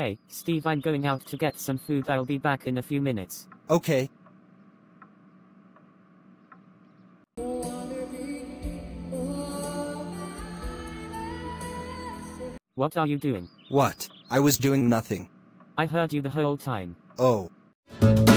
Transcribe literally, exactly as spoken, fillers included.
Hey, Steve, I'm going out to get some food. I'll be back in a few minutes. Okay. What are you doing? What? I was doing nothing. I heard you the whole time. Oh.